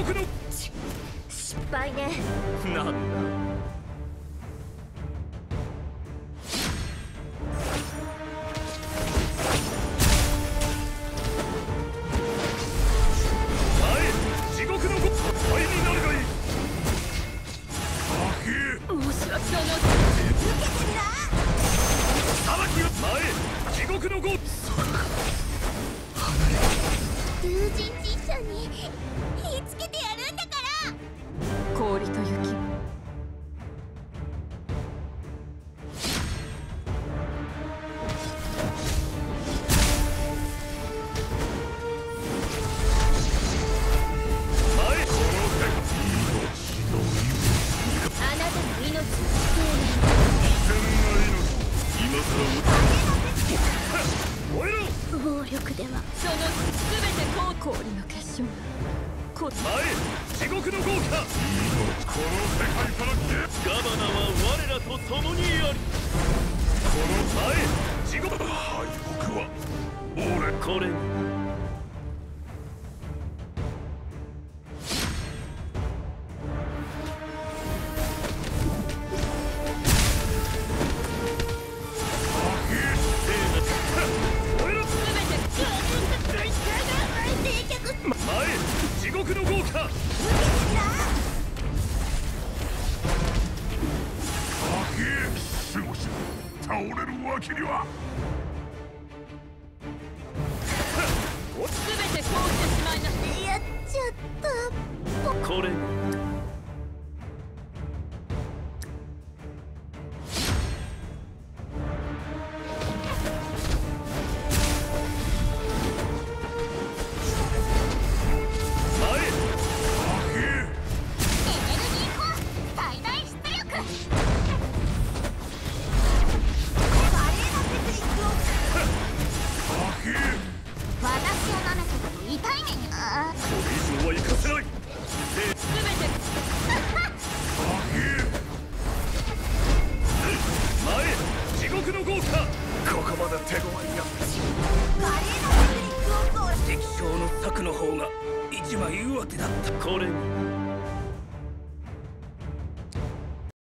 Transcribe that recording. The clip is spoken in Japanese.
獄の失敗ね。 なんだ。地獄のご敗になるがいい。 申し訳ない。 裁きを前地獄のご竜神神社に火つけてやるんだから。氷と雪。暴力ではその全て氷の結晶前地獄の豪華この世界から消えガバナは我らと共にありこの前地獄敗北は俺これ地獄の豪華守護者倒れるわけには全てこうしてしまいな。 やっちゃった。 これここまで手強いが敵将の策の方が一枚上手だった。これ